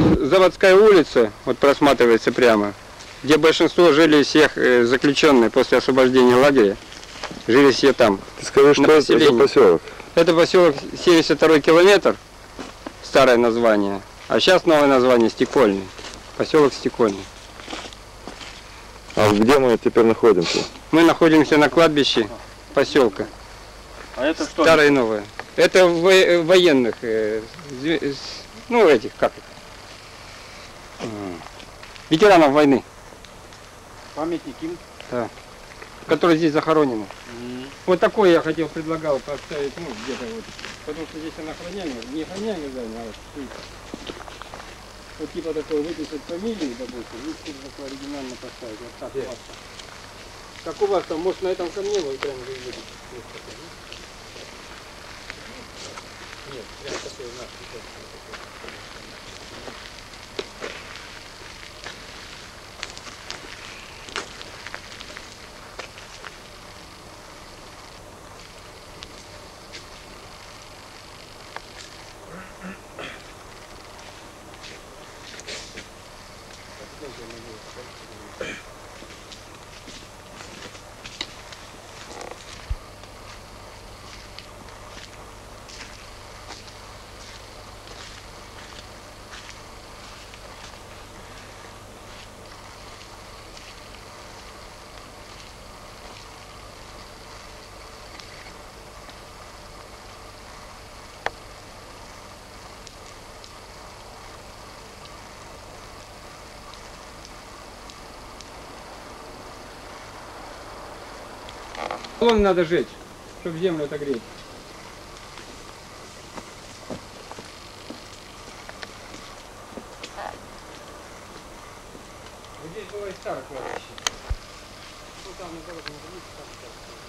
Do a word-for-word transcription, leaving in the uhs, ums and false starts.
заводская улица, вот просматривается прямо, где большинство жили всех заключенных после освобождения лагеря. Жили все там. Ты скажи, что это за поселок? Это поселок семьдесят второй километр, старое название, а сейчас новое название Стекольный. Поселок Стекольный. А где мы теперь находимся? Мы находимся на кладбище поселка. А это что? Старое и новое. Это во военных, э, ну этих, как это? Ветеранов войны. Памятник им? Да. Которые здесь захоронены. Mm-hmm. Вот такой я хотел, предлагал поставить, ну, где-то вот. Потому что здесь она охраняемая, не охраняемая здание, а вот стоит. Вот типа такой выписать фамилию, допустим, и тут такой оригинально поставить. Вот так yeah. у вас. Как у вас там, может на этом камне вы прям видите? Нет, прям такой наш. Баллон надо жечь, чтобы землю отогреть. Здесь было и старое кладбище. Ну там на дороге не там.